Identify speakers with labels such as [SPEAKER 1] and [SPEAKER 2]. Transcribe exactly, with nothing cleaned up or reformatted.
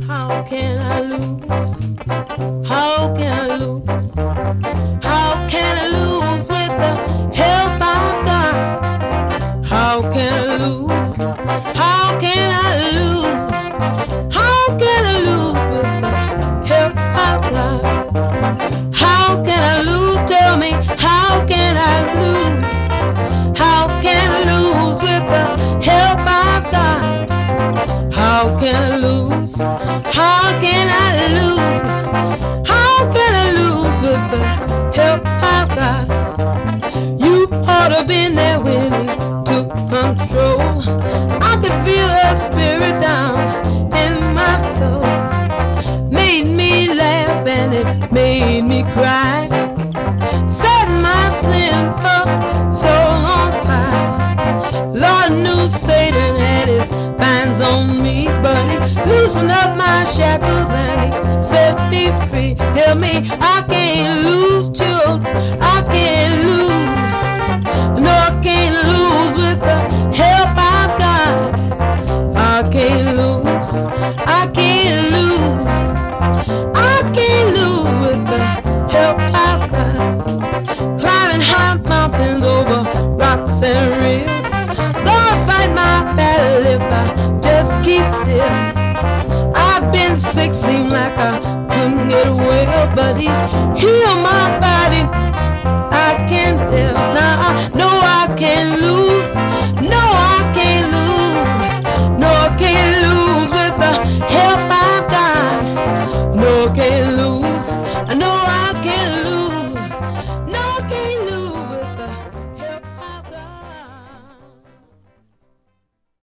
[SPEAKER 1] How can I lose? How can I lose? How can I lose with the help I've got? How can I lose? How can I lose? How can I lose with the help I've got? How can I lose? Tell me, how can I lose? How can I lose with the help I've got? How can I lose? How can I lose? How can I lose with the help I've got? You ought to have been there when he took control. I could feel her spirit down in my soul. Made me laugh and it made me cry. Set my sinful soul on fire. Lord knew Satan had his bands on me, but he loosened up my shackles and he set me free. Tell me I can't lose, children, I can't lose. No, I can't lose with the help